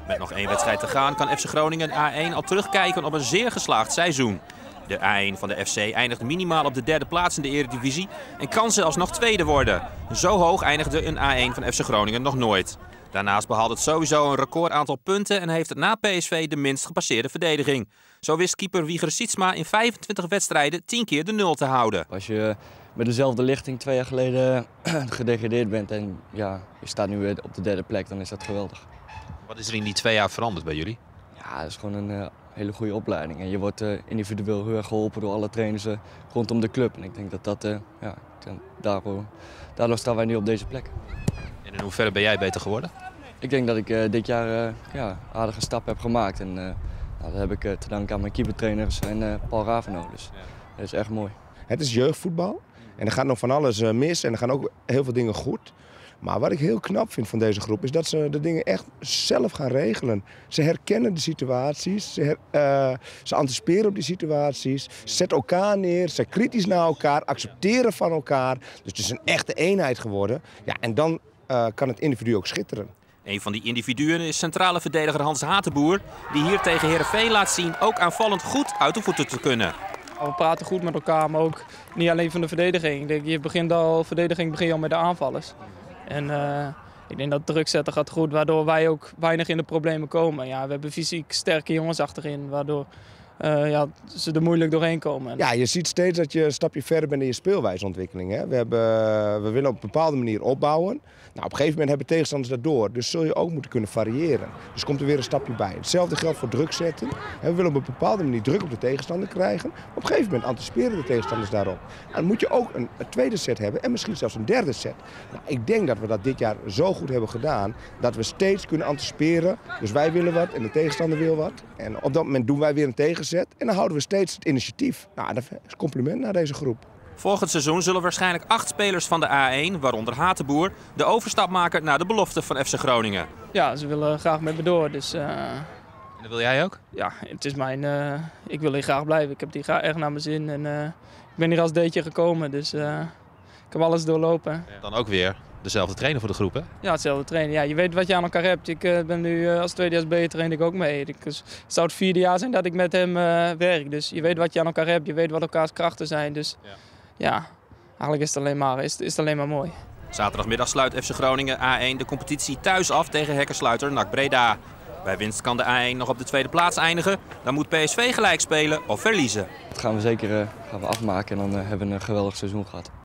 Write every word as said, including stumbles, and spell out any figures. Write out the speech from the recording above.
Met nog één wedstrijd te gaan kan F C Groningen A één al terugkijken op een zeer geslaagd seizoen. De A één van de F C eindigt minimaal op de derde plaats in de Eredivisie en kan zelfs nog tweede worden. Zo hoog eindigde een A één van F C Groningen nog nooit. Daarnaast behaalt het sowieso een record aantal punten en heeft het na P S V de minst gepasseerde verdediging. Zo wist keeper Wieger Sietsma in vijfentwintig wedstrijden tien keer de nul te houden. Als je met dezelfde lichting twee jaar geleden gedegradeerd bent en ja, je staat nu weer op de derde plek, dan is dat geweldig. Wat is er in die twee jaar veranderd bij jullie? Ja, dat is gewoon een uh, hele goede opleiding. En je wordt uh, individueel heel erg geholpen door alle trainers uh, rondom de club. En ik denk dat dat, uh, ja, daardoor, daardoor staan wij nu op deze plek. En in hoeverre ben jij beter geworden? Ik denk dat ik uh, dit jaar uh, ja, aardige stappen heb gemaakt. En uh, nou, dat heb ik uh, te danken aan mijn keepertrainers en uh, Paul Raveno. Dus ja. Dat is echt mooi. Het is jeugdvoetbal en er gaat nog van alles uh, mis en er gaan ook heel veel dingen goed. Maar wat ik heel knap vind van deze groep is dat ze de dingen echt zelf gaan regelen. Ze herkennen de situaties, ze, her, uh, ze anticiperen op die situaties, ze zetten elkaar neer, ze zijn kritisch naar elkaar, accepteren van elkaar. Dus het is een echte eenheid geworden. Ja, en dan uh, kan het individu ook schitteren. Een van die individuen is centrale verdediger Hans Hatenboer, die hier tegen Heerenveen laat zien ook aanvallend goed uit de voeten te kunnen. We praten goed met elkaar, maar ook niet alleen van de verdediging. Ik denk, je begint al, verdediging begin je al met de aanvallers. En uh, ik denk dat druk zetten gaat goed, waardoor wij ook weinig in de problemen komen. Ja, we hebben fysiek sterke jongens achterin, waardoor uh, ja, ze er moeilijk doorheen komen. Ja, je ziet steeds dat je een stapje verder bent in je speelwijsontwikkeling. Hè? We, hebben, we willen op een bepaalde manier opbouwen. Nou, op een gegeven moment hebben tegenstanders dat door, dus zul je ook moeten kunnen variëren. Dus komt er weer een stapje bij. Hetzelfde geldt voor druk zetten. We willen op een bepaalde manier druk op de tegenstander krijgen. Op een gegeven moment anticiperen de tegenstanders daarop. En dan moet je ook een, een tweede set hebben en misschien zelfs een derde set. Nou, ik denk dat we dat dit jaar zo goed hebben gedaan dat we steeds kunnen anticiperen. Dus wij willen wat en de tegenstander wil wat. En op dat moment doen wij weer een tegenzet en dan houden we steeds het initiatief. Nou, dat is compliment naar deze groep. Volgend seizoen zullen waarschijnlijk acht spelers van de A één, waaronder Hatenboer, de overstap maken naar de belofte van F C Groningen. Ja, ze willen graag met me door. Dus, uh, en dat wil jij ook? Ja, het is mijn, uh, ik wil hier graag blijven. Ik heb hier graag echt naar mijn zin. En, uh, ik ben hier als deetje gekomen, dus uh, ik heb alles doorlopen. Ja, dan ook weer dezelfde trainer voor de groep, hè? Ja, hetzelfde trainer. Ja, je weet wat je aan elkaar hebt. Ik uh, ben nu uh, als tweedejaars B train ik ook mee. Ik, dus, het zou het vierde jaar zijn dat ik met hem uh, werk. Dus je weet wat je aan elkaar hebt. Je weet wat elkaars krachten zijn. Dus ja. ja. Eigenlijk is het alleen maar, is, is het alleen maar mooi. Zaterdagmiddag sluit F C Groningen A één de competitie thuis af tegen hekkensluiter N A C Breda. Bij winst kan de A één nog op de tweede plaats eindigen. Dan moet P S V gelijk spelen of verliezen. Dat gaan we zeker uh, gaan we afmaken en dan uh, hebben we een geweldig seizoen gehad.